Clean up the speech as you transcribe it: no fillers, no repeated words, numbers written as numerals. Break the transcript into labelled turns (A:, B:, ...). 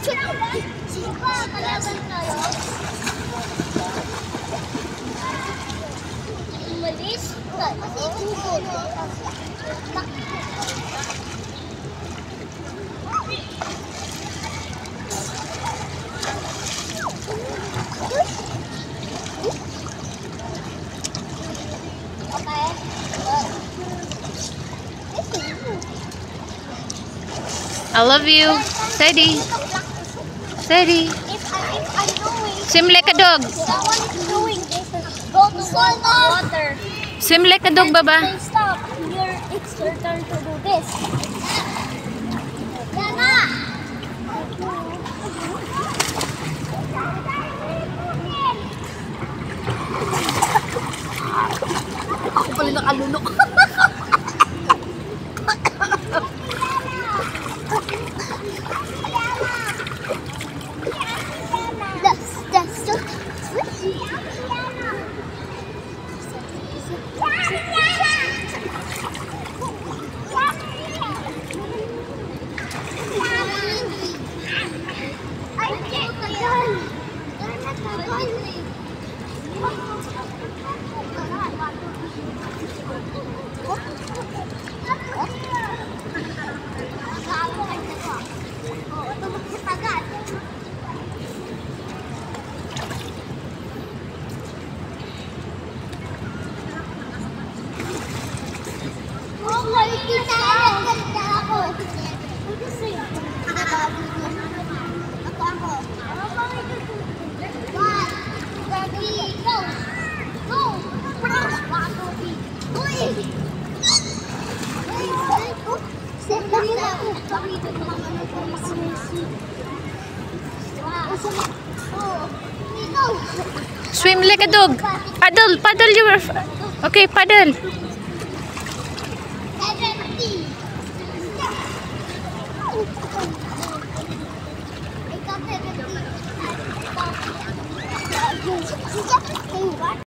A: Kalaban tayo. Umalis.
B: I love you. Steady. Steady. Swim like a dog.
A: Someone is doing this. Go to water.
B: Swim like a dog, Baba.
A: Stop. It's your turn to do this. Yana!
C: Ako pala nakalunok.
B: Swim like a dog. Paddle, paddle your. Okay, paddle.